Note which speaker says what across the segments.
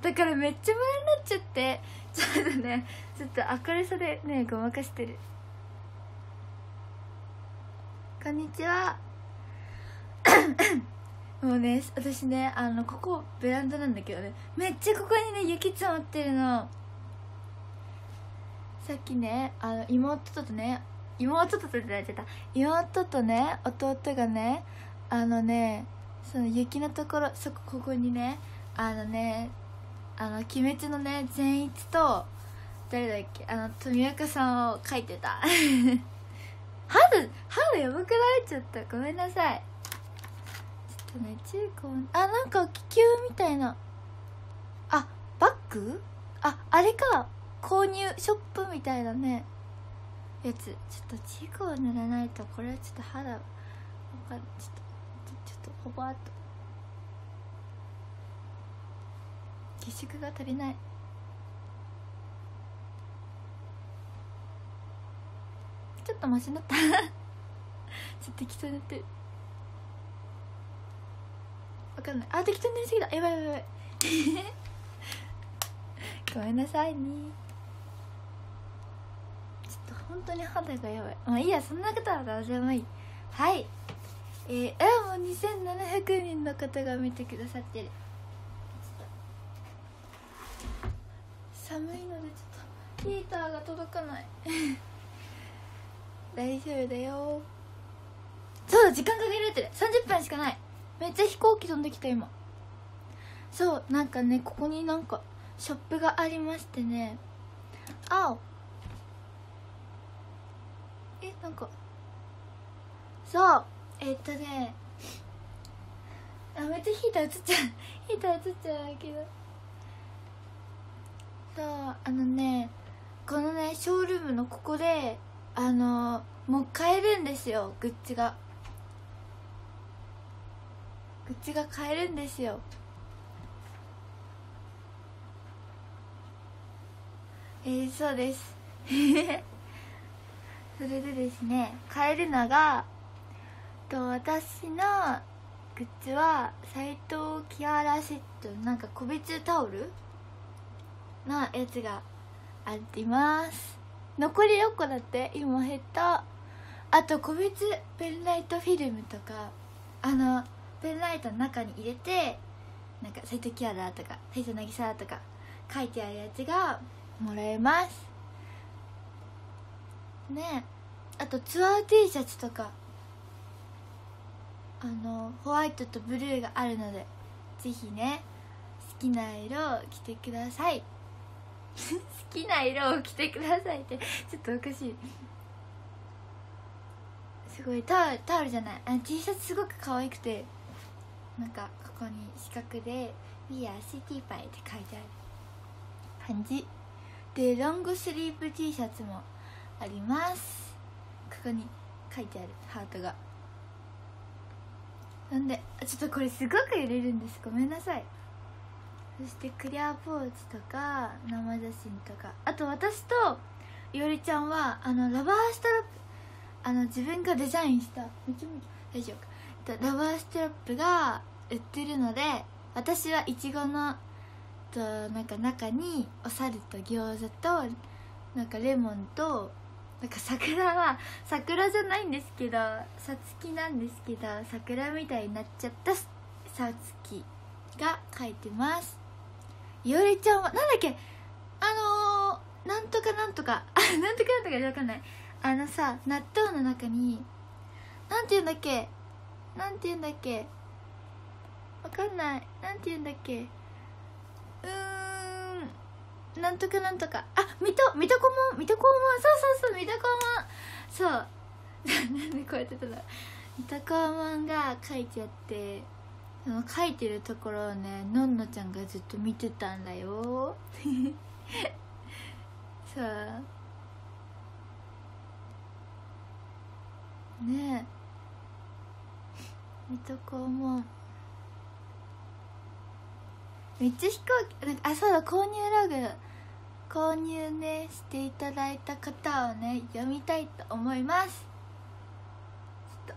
Speaker 1: だからめっちゃ無になっちゃって、ちょっとね、ちょっと明るさでねごまかしてる。こんにちは。もうね、私ね、ここベランダなんだけどね、めっちゃここにね雪詰まってるの。さっきね、妹とね弟がね、その雪のところ、ここにね、鬼滅のね善逸と誰だっけ、富岡さんを描いてた。春やばくなっちゃった、ごめんなさい。ちょっとね、中高、なんか気球みたいな、バッグ、あれか、購入ショップみたいなねやつ。ちょっとチークを塗らないと、これはちょっと肌わかんない。ちょっとほぼっと血色が足りない。ちょっとマシになった。ちょっと適当になってる、わかんない。適当になりすぎだ、やばい。ごめんなさいね。ちょっと本当に肌がやばい。まあいいや、そんなことはどうでもいい。はい。もう2700人の方が見てくださってる。寒いのでちょっとヒーターが届かない。大丈夫だよ。そうだ、時間かけられてる。30分しかない。めっちゃ飛行機飛んできた今。そう、なんかね、ここになんかショップがありましてね。なんかそうめっちゃヒーター映っちゃう。ヒーター映っちゃうけど、そうこのねショールームのここでもう買えるんですよ、グッズが買えるんですよ。そうです。それでですね、買えるのが私のグッズは斉藤キアラセット、なんか個別タオルのやつがあります。残り6個だって、今減った。あと個別ペンライトフィルムとか、ペンライトの中に入れて、なんか斉藤キアラとか斉藤渚とか書いてあるやつがもらえますね。あとツアー T シャツとかホワイトとブルーがあるので、ぜひね好きな色を着てください。好きな色を着てくださいってちょっとおかしい。すごいタオルじゃない、T シャツすごく可愛くて、なんかここに四角で「We are City Pie」って書いてある感じで、ロングスリーブ T シャツもあります。ここに書いてあるハートが。なんでちょっとこれすごく揺れるんです、ごめんなさい。そしてクリアポーチとか生写真とか、あと私といおりちゃんはラバーストラップ、自分がデザインした大丈夫か、ラバーストラップが売ってるので、私はいちごのなんか中にお猿と餃子となんかレモンとなんか桜は桜じゃないんですけど、さつきなんですけど、桜みたいになっちゃったさつきが書いてます。いおりちゃんはなんだっけ、なんとかなんとかなんとかなんとかわかんない。さ、納豆の中になんて言うんだっけわかんない。なんて言うんだっけ、なんとかなんとか、水戸黄門、そう水戸黄門、そうなんでこうやってたの、水戸黄門が書いてあって、その書いてるところをね、のんのちゃんがずっと見てたんだよ。さあねえ、水戸黄門めっちゃ飛行機、なんかそうだ、購入ねしていただいた方をね読みたいと思います。ちょっ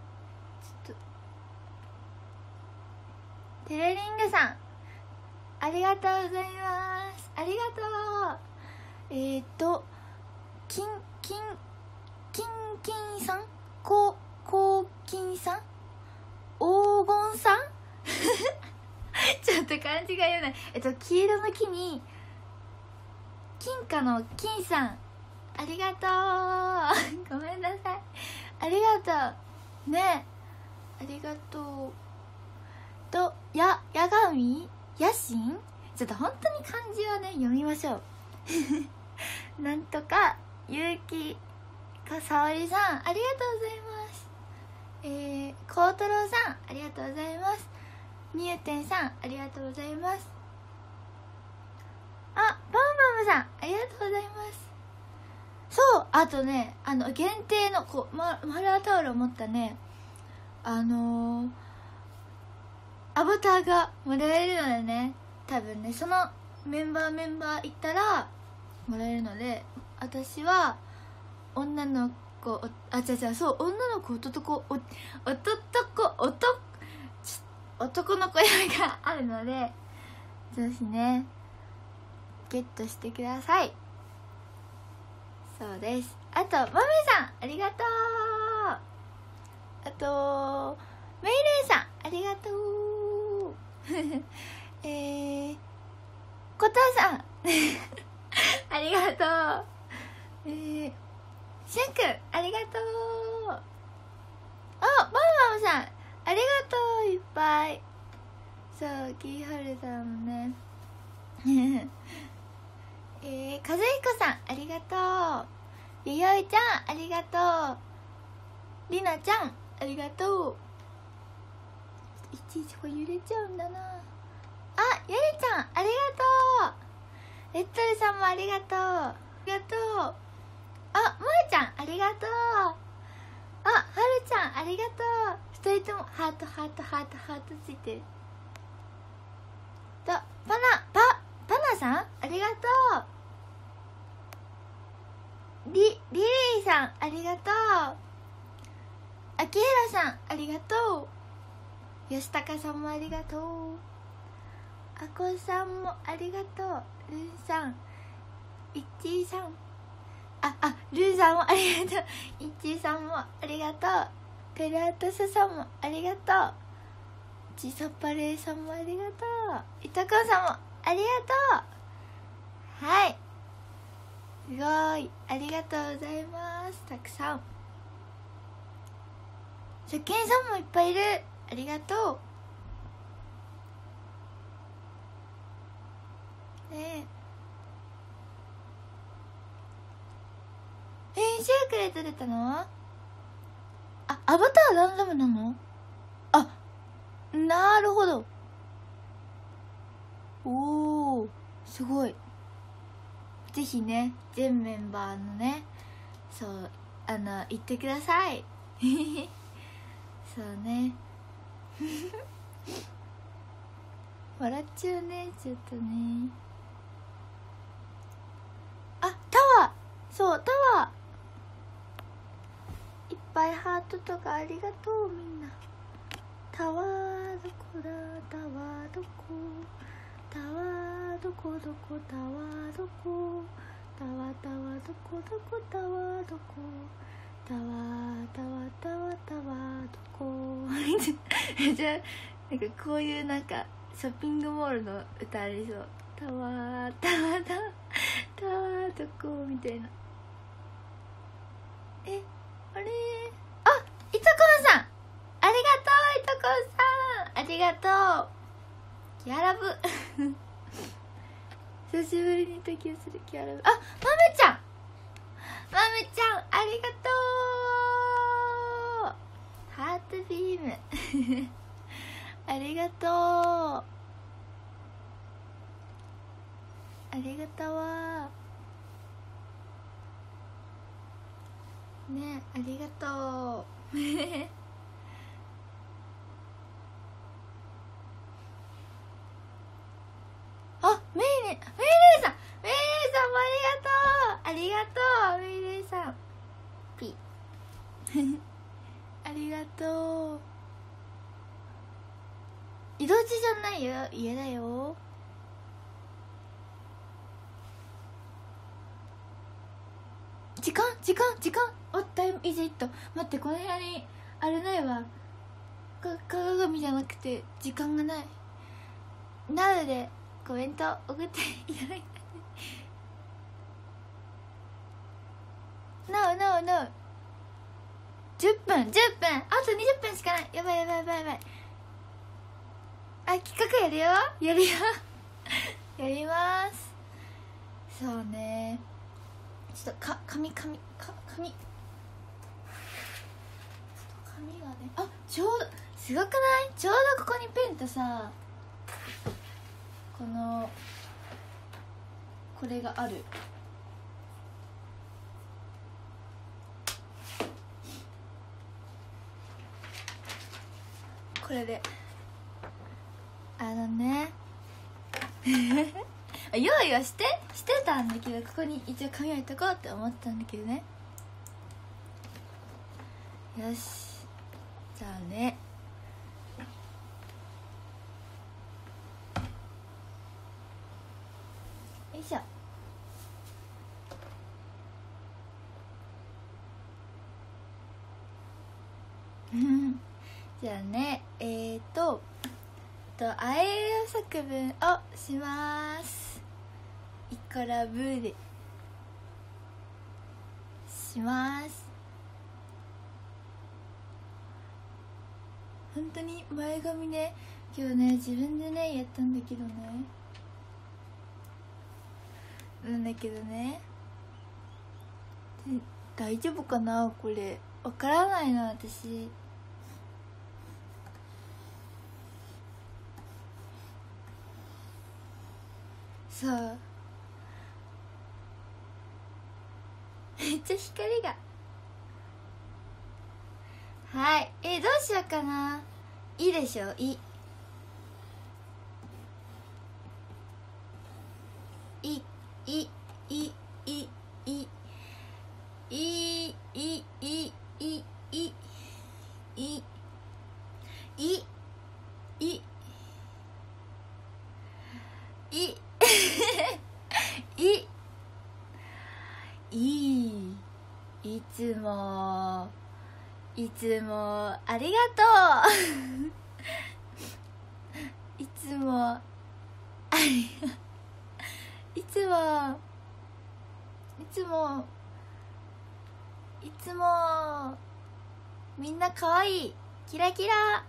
Speaker 1: とテレリングさんありがとうございます。ありがとう。キンさん、こうきんさん、黄金さんちょっと漢字が読めない。黄色の木に金貨の金さん、ありがとうごめんなさい、ありがとうね、ありがとう。とやがみやしん、ちょっと本当に漢字はね読みましょうなんとかゆうきかさおりさん、ありがとうございます。こうとろうさん、ありがとうございます。みゆてんさん、ありがとうございます。あ、バムバムさん、ありがとうございます。そう、あとね、限定のマラータオルを持ったね、アバターがもらえるのでね、多分ね、そのメンバー行ったらもらえるので、私は女の子、そう、女の子、男の子用があるので、ぜひねゲットしてください。そうです。あと、まめさん、ありがとう。あと、めいれいさん、ありがとうこたさんありがとう。しゅんくん、ありがとう。あ、マムさん、ありがとう、いっぱい。そう、キーホルダーもねかずひこさん、ありがとう。ゆよいちゃん、ありがとう。りなちゃん、ありがとう。いちいちこう揺れちゃうんだな。あ、ゆりちゃん、ありがとう。レッドルさんもありがとう。ありがとう。あ、もえちゃん、ありがとう。あ、はるちゃん、ありがとう。二人ともハートついてる。と、パナさん、ありがとう。リリーさん、ありがとう。あきひろさん、ありがとう。よしたかさんもありがとう。あこさんもありがとう。ルンさん、いちさん、ルンさんもありがとう。いちさんもありがとう。ペラートサさんもありがとう。ちさぱれーさんもありがとう。いたこさんもありがとう。はい、すごい、ありがとうございます。たくさん。初見さんもいっぱいいる。ありがとうね。シークレット出たの？アバターランダムなの？あ、なるほど。おー、すごい。ぜひね、全メンバーのね、そう、言ってくださいそうね笑っちゃうね、ちょっとね。あ、タワー、そう、タワーいっぱいハートとかありがとう、みんな。タワーどこだ、タワーどこ、タワーどこどこ、タワーどこ、タワーどこどこ、タワーどこ、タワーどこじゃあなんかこういうなんかショッピングモールの歌ありそう。タワーどこみたいな。あれ、あ、いとこんさん、ありがとう。いとこんさん、ありがとう。キアラブ久しぶりに時をするキアラブ。あ、まめちゃん、ありがとう。ハートビームありがとう、ありがとうね、ありがとうあ、メイレイさんもありがとう。メイレイさんピありがとう。色地じゃないよ、家だよ。 時間おタイムイズイット。待って、この部屋にあれないわ、鏡じゃなくて時間がない。なのでコメント送っていただいた。No 10分あと20分しかない。やばい。あ、企画やるよやります。そうね、ちょっと髪がね、あ、ちょうどすごくない？ちょうどここにペンとさ、これがある。これで用意はしてたんだけど、ここに一応紙置いとこうって思ったんだけどね。よし、じゃあね、よいしょ。じゃあね、あえや作文をします。イコラブでします。本当に前髪ね、今日ね自分でねやったんだけどね、大丈夫かな、これわからないな私。そう、めっちゃ光が、はい、どうしようかな。いいでしょ、いいつもありがとういつもみんな可愛い、キラキラ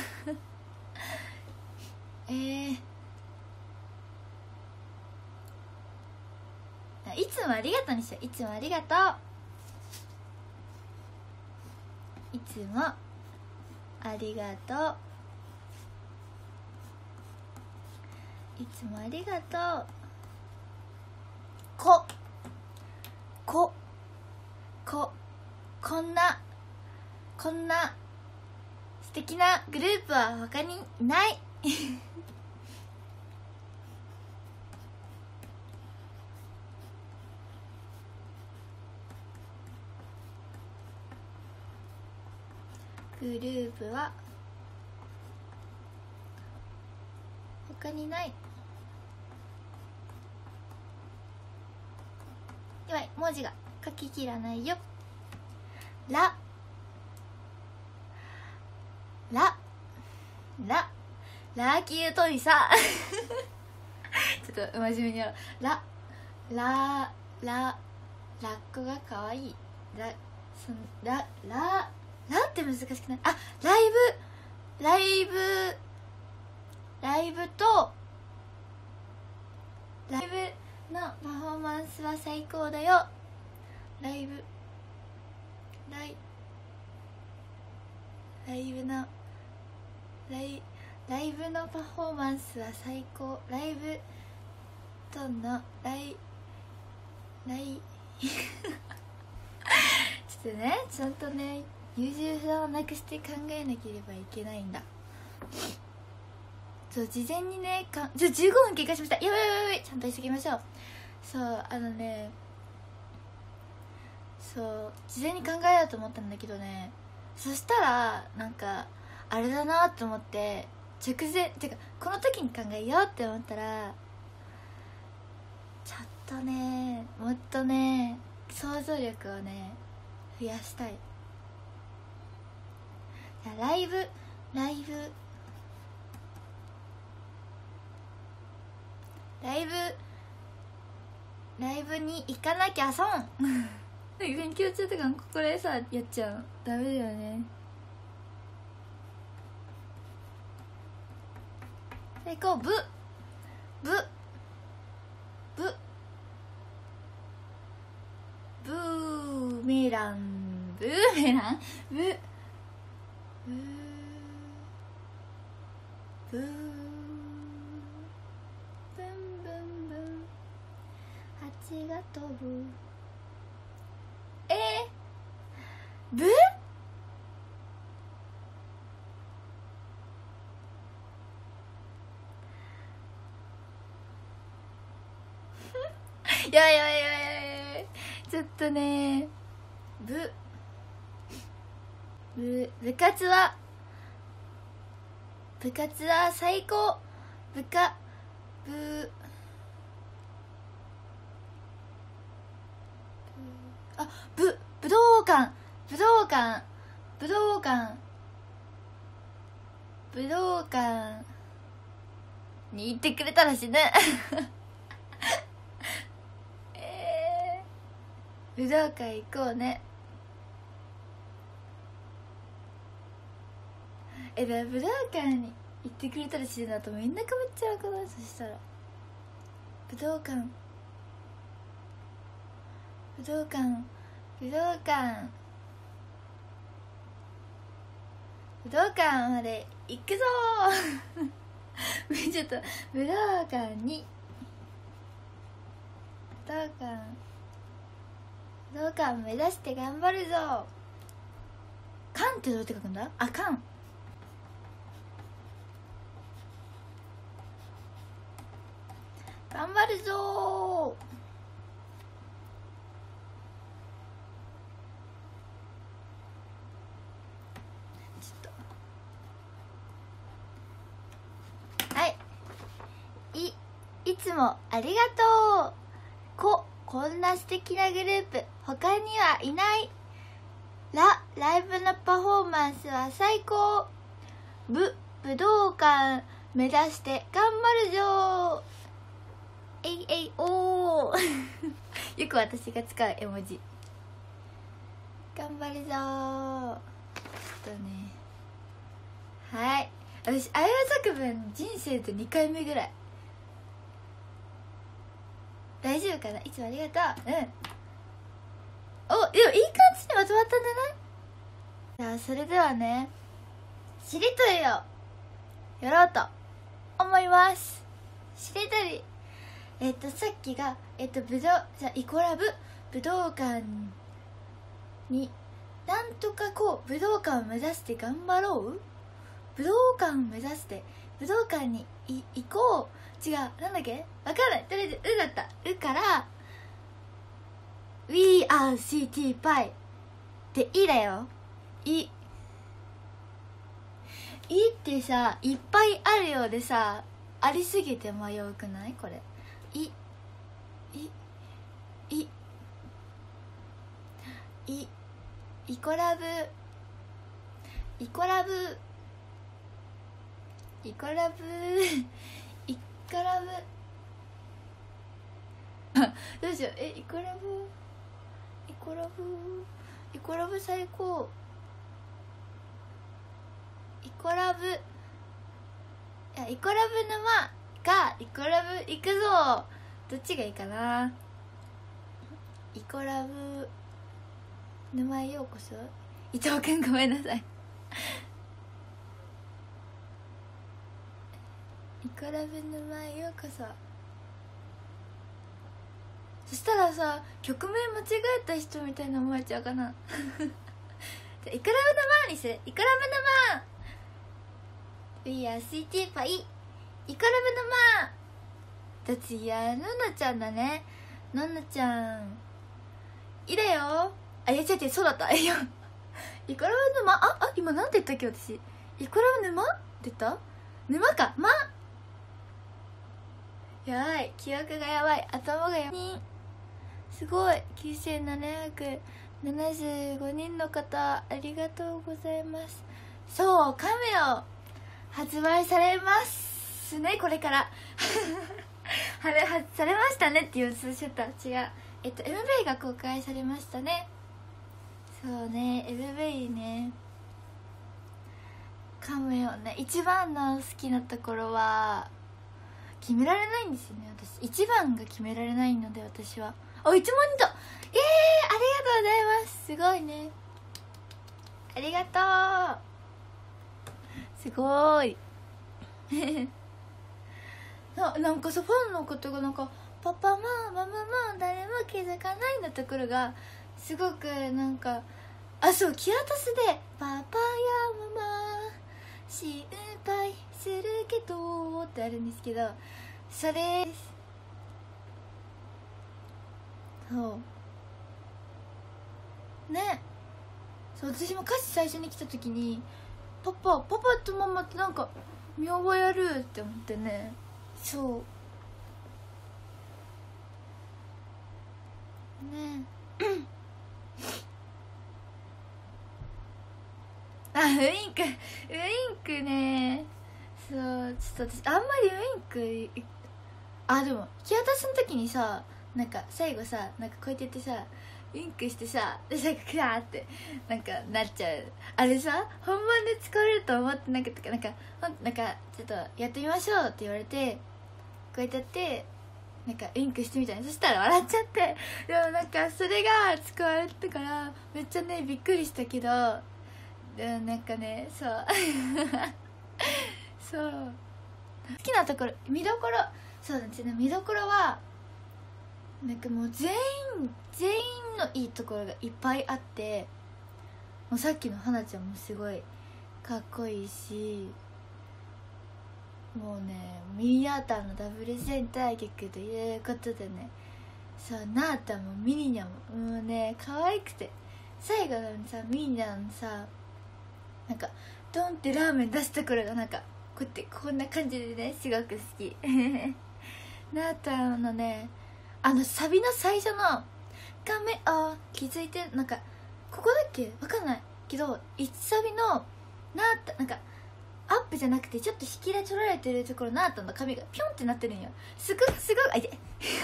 Speaker 1: いつもありがとうにしよう。いつもありがとう、いつもありがとう、いつもありがとう。こんな素敵なグループは他にいないグループは他にない。やばい、文字が書ききらないよ。ラーキュートイサちょっと真面目にやろう。ラッコがかわいい。ラって難しくない？あ、ライブのパフォーマンスは最高だよ。ライブのパフォーマンスは最高。ライブとのちょっとね、ちゃんとね優柔不断をなくして考えなければいけないんだ。そう、事前にね15分経過しました。やばい、ちゃんと急ぎましょう。そうそう事前に考えようと思ったんだけどね、そしたらなんかあれだなと思って、直前てかこの時に考えようって思ったら、ちょっとねもっとね想像力をね増やしたい。じゃあライブに行かなきゃ損勉強中とかここでさやっちゃうダメだよね。最高。ブーメランブーブンブン蜂が飛ぶ。ブいやちょっとね部活は最高。武道館に行ってくれたらしいね武道館行こうね。だから武道館に行ってくれたらしいなとみんなかぶっちゃうかな。そしたら武道館まで行くぞちょっと武道館目指して頑張るぞ。館ってどうやって書くんだ。あ、館頑張るぞいつもありがとう。こんな素敵なグループ他にはいない。ライブのパフォーマンスは最高。武道館目指して頑張るぞ。おーよく私が使う絵文字。頑張るぞ。ちょっとね、はい、私あや作文人生で2回目ぐらい。大丈夫かな。いつもありがとう。でもいい感じにまとまったんじゃない。じゃあそれではね、しりとりをやろうと思います。しりとり、さっきがイコラブ武道館になんとか武道館を目指して頑張ろう。武道館を目指して武道館に行こう。違う、なんだっけ、わかんない。とりあえず「う」だった。「う」から「We are CT パイ」で「い」だよ。いってさ、いっぱいあるようでさ、ありすぎて迷うくないこれ。イコラブどうしよう。イコラブ最高。イコラブ沼かイコラブ行くぞ。どっちがいいかな。イコラブ沼へようこそ。伊藤くんごめんなさいイコラブ沼へようこそ。そしたらさ、曲名間違えた人みたいに思えちゃうかなじゃイコラブ沼にする。イコラブ沼 We are CT パイ。イコラブ沼だってのなちゃんだね。のなちゃんいいだよ。違うそうだった。イコラブ沼。今なんて言ったっけ私。イコラブ沼って言った。沼か。やばい、記憶がやばい、頭がやばい。 すごい9775人の方、ありがとうございます。そう、カメを発売されますね、これからされましたねっていうツーショットは違う、MV が公開されましたね。そうね、 MV ね、カメをね、一番の好きなところは決められないんですよね。私一番が決められないので、私は1万人と、ありがとうございます。すごいね、ありがとう、すごいなんかさ、ファンの方がなんかパパもママも誰も気づかないのところがすごくなんか、そう、キアタスでパパやママ心配するけどってあるんですけど、それです。そうね、そう、私も歌詞最初に来た時にパパとママってなんか見覚えあるって思ってね。そうねウインクね。そう、ちょっと私あんまりウインク、でもキアタスの時にさ、なんか最後さ、なんかこうやって言ってさ、ウインクしてさ、でさ、クワーってなんかなっちゃう、あれさ、本番で使われると思ってなかったから、なんかちょっとやってみましょうって言われて、こうやってやってなんかウインクしてみたいな、そしたら笑っちゃって、でもなんかそれが使われてからめっちゃねびっくりしたけど、でもなんかね、そうそう、好きなところ、見どころ、そうなんですよね、見どころはなんかもう全員のいいところがいっぱいあって、もうさっきの花ちゃんもすごいかっこいいし、もうね、ミニナータンのダブルセンター曲ということでね、そう、ナータンもミニニャももうね可愛くて、最後のさミニニャンさ、なんかドンってラーメン出すところがなんかこうやってこんな感じでね、すごく好きナータンのね、サビの最初の画面気づいて、なんかここだっけわかんないけど、1サビのナータン、なんかアップじゃなくてちょっと引きで取られてるところ、ナータンの髪がピョンってなってるんよ。すごくあいて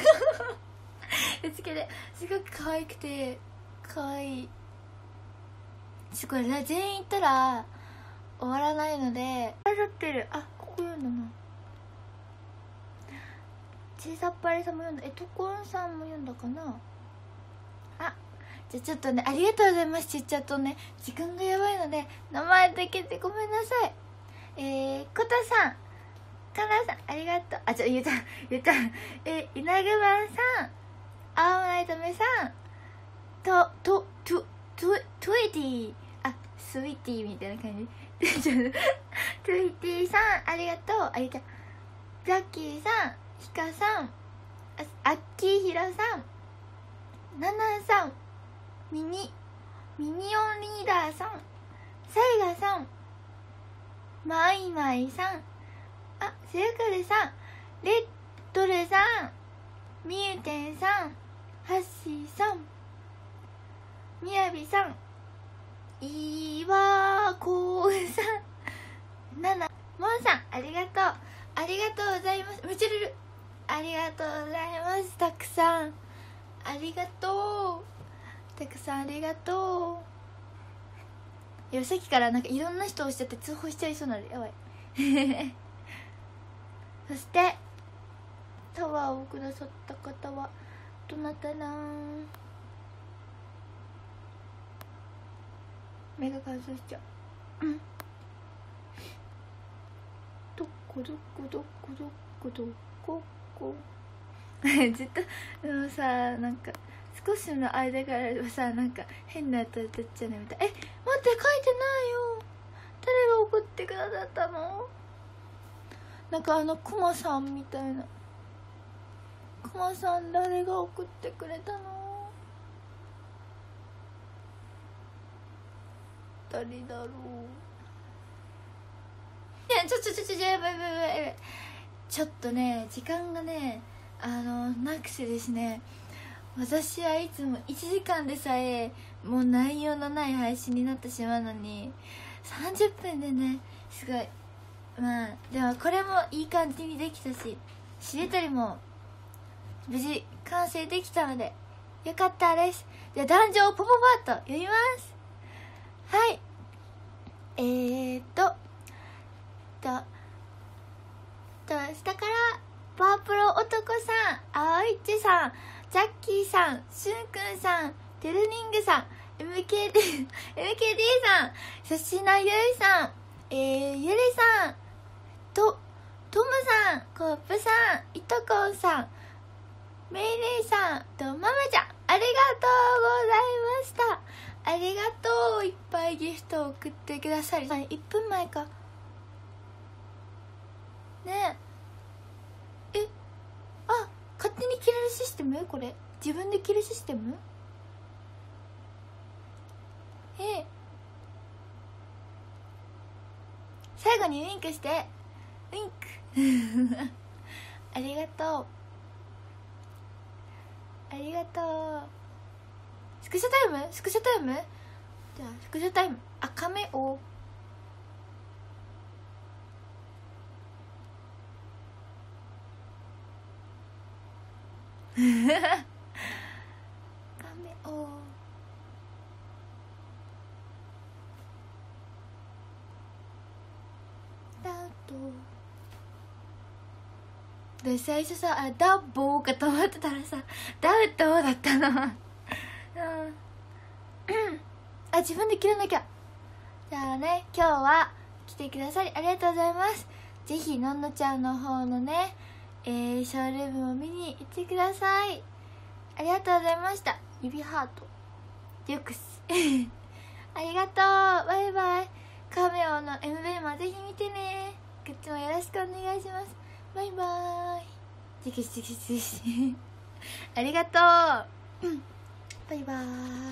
Speaker 1: つけですごく可愛くて、可愛いし、これね全員行ったら終わらないので、あれってる、ここ読んだな、ちいさっぱりさんも読んだ、とこんさんも読んだかな。じゃあちょっとね、ありがとうございます。ちっちゃとね時間がやばいので名前だけでごめんなさい。コタさん、カナさん、ありがとう。言った稲熊さん、青ナイトメさん、トゥイティ、スイーティーみたいな感じトゥイティさん、ありがとう。ザッキーさん、ヒカさん、アッキーヒロさん、ナナさん、ミニオンリーダーさん、サイガさん、マイマイさん、シルクルさん、レッドルさん、ミューテンさん、ハッシーさん、みやびさん、イワコウさん、ナナモンさん、ありがとうございます。めちゃるる、ありがとうございます。たくさんありがとう、たくさんありがとう。いや、さっきからなんかいろんな人押しちゃって通報しちゃいそうなのでやばいそしてタワーをくださった方はどなたな。目が乾燥しちゃう。どこずっとでもさ、なんか少しの間からさ、なんか変な歌歌っちゃうねみたい。待って、書いてないよ。誰が送ってくださったの。なんかクマさんみたいな、クマさん誰が送ってくれたの。誰だろう。いや、やばいちょっとね時間がねなくてですね、 私はいつも1時間でさえもう内容のない配信になってしまうのに30分でね、すごい。まあでもこれもいい感じにできたし、しりとりも無事完成できたのでよかったです。じゃあ壇上をポポパッと読みます。はい、下からパープロ男さん、あおいちさん、ジャッキーさん、しゅんくんさん、テルニングさん、MKD さん、さしなゆいさん、ゆりさん、トムさん、コップさん、いとこんさん、メイレイさんとママちゃん、ありがとうございました。ありがとう。いっぱいギフトを送ってくださり、1分前かねえ。あ、勝手に着れるシステム？これ自分で着るシステム？最後にウインクして、ウインクありがとう、ありがとう。スクショタイム？スクショタイム？じゃあスクショタイム、赤目を赤目をダウトで、最初さ、ダッボーかと思ってたらさ、ダウトだったのあ、自分で切らなきゃ。じゃあね、今日は来てくださりありがとうございます。ぜひのんのちゃんの方のね、ショールームを見に行ってください。ありがとうございました。指ハートデュックスありがとう。バイバイ。カメオの MV もぜひ見てね。グッズもよろしくお願いします。バイバーイ。ジキジキジキありがとうバイバーイ。